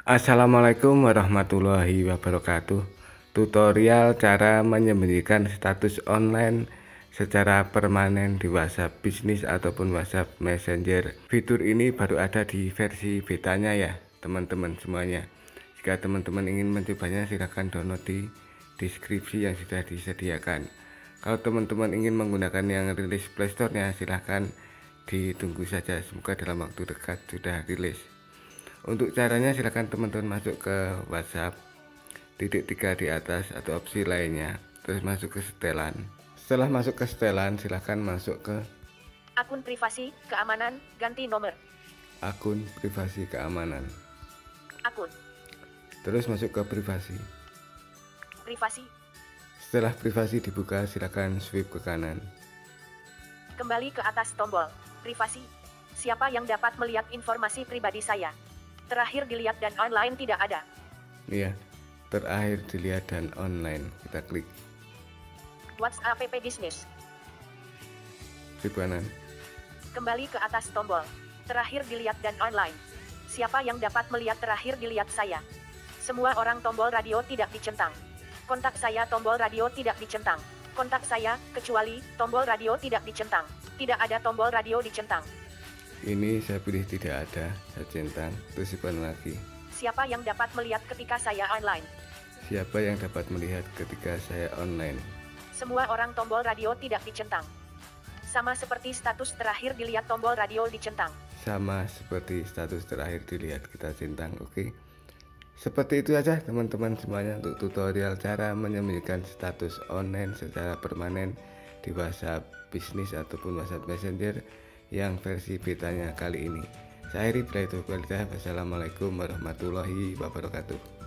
Assalamualaikum warahmatullahi wabarakatuh. Tutorial cara menyembunyikan status online secara permanen di WhatsApp bisnis ataupun WhatsApp Messenger. Fitur ini baru ada di versi betanya ya, teman-teman semuanya. Jika teman-teman ingin mencobanya, silahkan download di deskripsi yang sudah disediakan. Kalau teman-teman ingin menggunakan yang rilis Playstore-nya, silahkan ditunggu saja. Semoga dalam waktu dekat sudah rilis. Untuk caranya, silahkan teman-teman masuk ke WhatsApp, titik 3 di atas atau opsi lainnya, terus masuk ke setelan. Setelah masuk ke setelan, silahkan masuk ke akun privasi, keamanan, ganti nomor. akun privasi keamanan. Akun Terus masuk ke privasi. privasi. Setelah privasi dibuka, silahkan swipe ke kanan. Kembali ke atas tombol privasi. Siapa yang dapat melihat informasi pribadi saya? Terakhir dilihat dan online tidak ada. Iya, terakhir dilihat dan online. Kita klik WhatsApp Business. swipe kanan. Kembali ke atas tombol terakhir dilihat dan online. Siapa yang dapat melihat terakhir dilihat saya? Semua orang, tombol radio tidak dicentang. Kontak saya, tombol radio tidak dicentang. Kontak saya, kecuali tombol radio tidak dicentang. Tidak ada tombol radio dicentang. Ini saya pilih tidak ada, saya centang, terus swipe kanan lagi. Siapa yang dapat melihat ketika saya online? Siapa yang dapat melihat ketika saya online? Semua orang, tombol radio tidak dicentang. Sama seperti status terakhir dilihat, tombol radio dicentang. Sama seperti status terakhir dilihat, kita centang. Oke, seperti itu aja teman-teman semuanya untuk tutorial cara menyembunyikan status online secara permanen di WhatsApp bisnis ataupun WhatsApp Messenger yang versi betanya kali ini. Saya akhiri, bila itu kualitas. Wassalamualaikum warahmatullahi wabarakatuh.